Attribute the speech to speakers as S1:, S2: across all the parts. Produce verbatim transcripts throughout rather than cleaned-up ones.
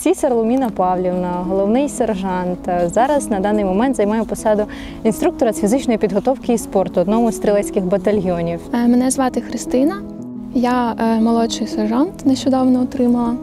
S1: Цісар Луміна Павлівна, головний сержант. Зараз на даний момент займаю посаду інструктора з фізичної підготовки і спорту одному з стрілецьких батальйонів.
S2: Мене звати Христина, я молодший сержант, нещодавно отримала.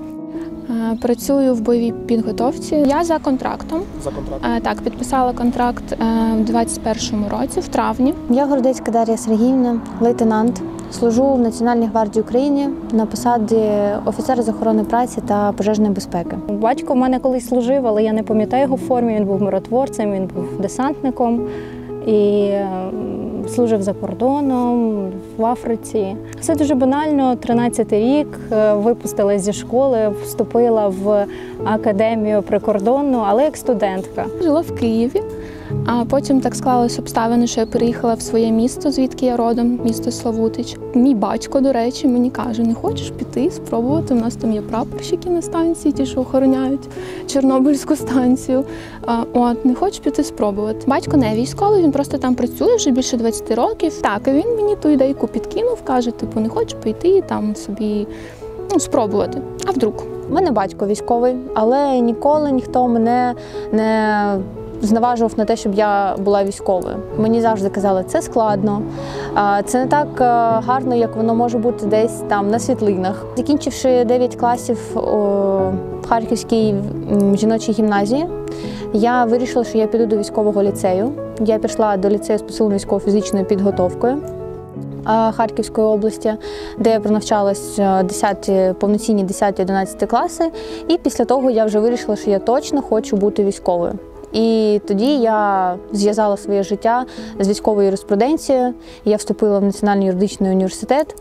S2: Працюю в бойовій підготовці. Я за контрактом.
S3: За контрактом?
S2: Так, підписала контракт в двадцять першому році, в травні.
S4: Я Городецька Дар'я Сергіївна, лейтенант. Служу в Національній гвардії України на посаді офіцера з охорони праці та пожежної безпеки.
S1: Батько в мене колись служив, але я не пам'ятаю його в формі. Він був миротворцем, він був десантником і служив за кордоном, в Африці. Все дуже банально. тринадцятий рік, випустилась зі школи, вступила в академію прикордонну, але як студентка.
S2: Жила в Києві, а потім так склалось обставини, що я переїхала в своє місто, звідки я родом, місто Славутич. Мій батько, до речі, мені каже, не хочеш піти, спробувати? У нас там є прапорщики на станції, ті, що охороняють Чорнобильську станцію. От, не хочеш піти спробувати? Батько не військовий, він просто там працює вже більше двадцяти років. Так, і він мені ту ідейку підкинув, каже, типу, не хочеш піти, там собі, ну, спробувати. А вдруг?
S4: У мене батько військовий, але ніколи ніхто мене не зневажував на те, щоб я була військовою. Мені завжди казали, це складно, це не так гарно, як воно може бути десь там на світлинах. Закінчивши дев'ять класів у Харківській жіночій гімназії, я вирішила, що я піду до військового ліцею. Я пішла до ліцею з посиленою військово-фізичною підготовкою Харківської області, де я пронавчалась десяті, повноцінні десяті-одинадцяті класи. І після того я вже вирішила, що я точно хочу бути військовою. І тоді я зв'язала своє життя з військовою юриспруденцією. Я вступила в Національний юридичний університет,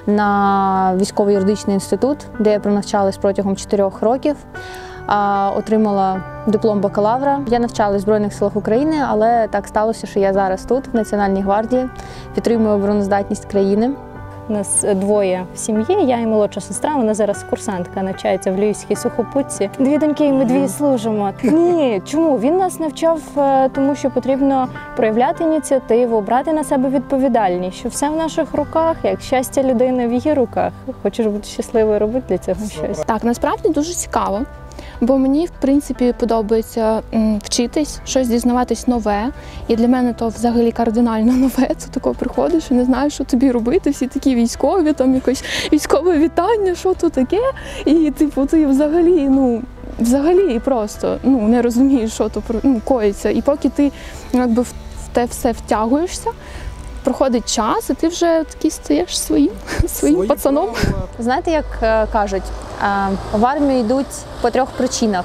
S4: на військово-юридичний інститут, де я пронавчалась протягом чотирьох років. Отримала диплом бакалавра. Я навчалась в Збройних силах України, але так сталося, що я зараз тут, в Національній гвардії, підтримую обороноздатність країни.
S1: У нас двоє в сім'ї, я і молодша сестра, вона зараз курсантка, навчається в Львівській сухопутці. Дві доньки, і ми дві служимо. Ні, чому? Він нас навчав, тому що потрібно проявляти ініціативу, брати на себе відповідальність, що все в наших руках, як щастя людини в її руках. Хочеш бути щасливою, робити для цього щось.
S2: Так, насправді дуже цікаво. Бо мені, в принципі, подобається вчитись, щось дізнаватись нове. І для мене то взагалі кардинально нове. Це тако приходиш і не знаєш, що тобі робити. Всі такі військові, там якось військове вітання, що то таке. І типу ти взагалі, ну, взагалі просто ну, не розумієш, що то ну, коїться. І поки ти якби в те все втягуєшся, проходить час, і ти вже такий стаєш своїм, своїм Свої пацаном.
S4: Правила. Знаєте, як кажуть, в армію йдуть по трьох причинах.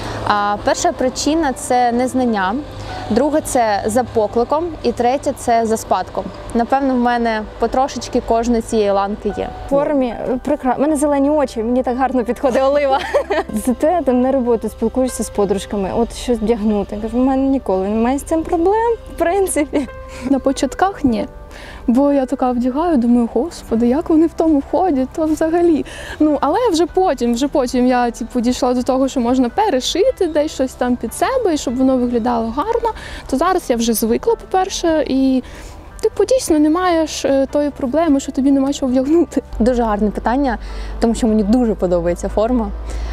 S4: Перша причина – це незнання, друга – це за покликом, і третя – це за спадком. Напевно, в мене потрошечки кожної цієї ланки є.
S1: В формі прекрасно. У мене зелені очі, мені так гарно підходить олива. Зате там на роботу спілкуєшся з подружками, от щось вдягнути. Кажу, в мене ніколи немає з цим проблем, в принципі.
S2: На початках ні. Бо я така вдягаю, думаю, господи, як вони в тому ходять, то взагалі. Ну, але вже потім, вже потім я типу, дійшла до того, що можна перешити десь щось там під себе, і щоб воно виглядало гарно. То зараз я вже звикла, по-перше, і типу, дійсно не маєш тої проблеми, що тобі нема чого вдягнути.
S4: Дуже гарне питання, тому що мені дуже подобається форма.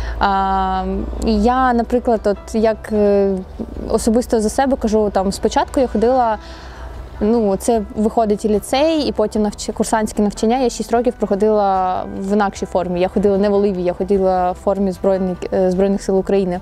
S4: А, я, наприклад, от як особисто за себе кажу, там спочатку я ходила. Ну, це виходить і ліцей, і потім навч... курсантське навчання. Я шість років проходила в інакшій формі. Я ходила не в оливі, я ходила в формі Збройних, Збройних сил України.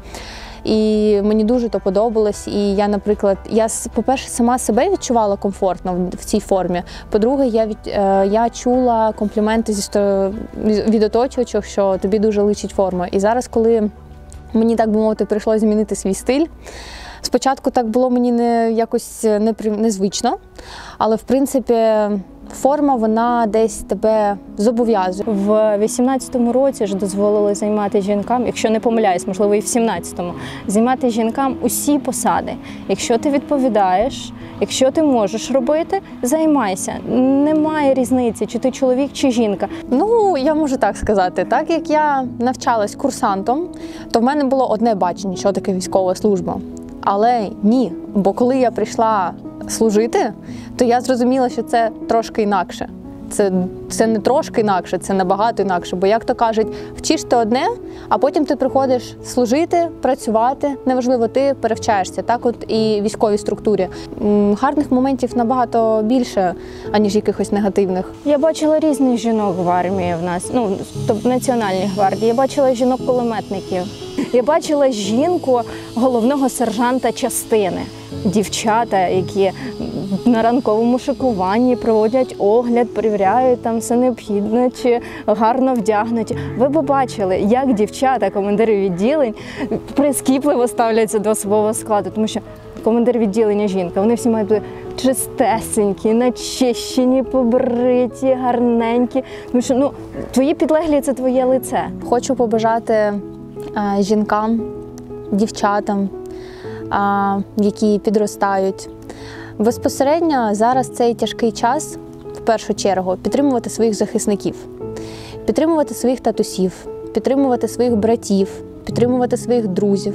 S4: І мені дуже то подобалось. І я, наприклад, я, по-перше, сама себе відчувала комфортно в цій формі. По-друге, я, від... я чула компліменти зі сто... від оточувачів, що тобі дуже личить форма. І зараз, коли мені, так би мовити, прийшлося змінити свій стиль, спочатку так було мені не, якось незвично, але, в принципі, форма, вона десь тебе зобов'язує.
S1: В вісімнадцятому році ж дозволили займати жінкам, якщо не помиляюсь, можливо, і в сімнадцятому, займати жінкам усі посади. Якщо ти відповідаєш, якщо ти можеш робити, займайся. Немає різниці, чи ти чоловік, чи жінка.
S4: Ну, я можу так сказати. Так як я навчалась курсантом, то в мене було одне бачення, що таке військова служба. Але ні, бо коли я прийшла служити, то я зрозуміла, що це трошки інакше. Це, це не трошки інакше, це набагато інакше. Бо, як то кажуть, вчиш ти одне, а потім ти приходиш служити, працювати. Неважливо, ти перевчаєшся. Так от і в військовій структурі. М, Гарних моментів набагато більше, аніж якихось негативних.
S1: Я бачила різних жінок в армії в нас, ну, тобто Національній гвардії. Я бачила жінок-кулеметників. Я бачила жінку головного сержанта частини. Дівчата, які на ранковому шикуванні проводять огляд, перевіряють там все необхідне чи гарно вдягнуті. Ви б бачили, як дівчата, командири відділень, прискіпливо ставляться до особового складу, тому що командир відділення жінка, вони всі мають бути чистесенькі, начищені, побриті, гарненькі. Тому що, ну, твої підлеглі – це твоє лице.
S4: Хочу побажати е, жінкам, дівчатам, е, які підростають. Безпосередньо зараз цей тяжкий час, в першу чергу, підтримувати своїх захисників, підтримувати своїх татусів, підтримувати своїх братів, підтримувати своїх друзів.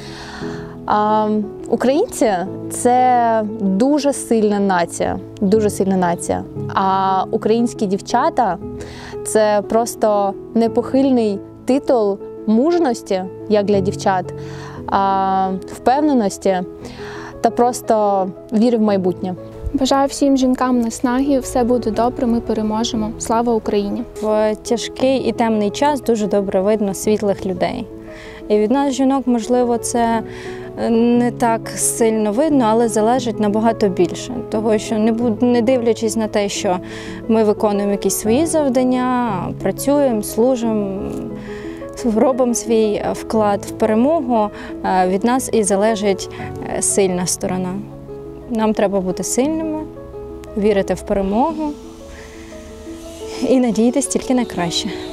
S4: А, українці – це дуже сильна нація, дуже сильна нація. А українські дівчата – це просто непохильний титул мужності, як для дівчат, а, впевненості та просто віри в майбутнє.
S2: Бажаю всім жінкам наснаги, все буде добре, ми переможемо. Слава Україні!
S1: В тяжкий і темний час дуже добре видно світлих людей. І від нас, жінок, можливо, це не так сильно видно, але залежить набагато більше. Того, що не, буд... не дивлячись на те, що ми виконуємо якісь свої завдання, працюємо, служимо, робимо свій вклад в перемогу, від нас і залежить сильна сторона. Нам треба бути сильними, вірити в перемогу і надіятися тільки на краще.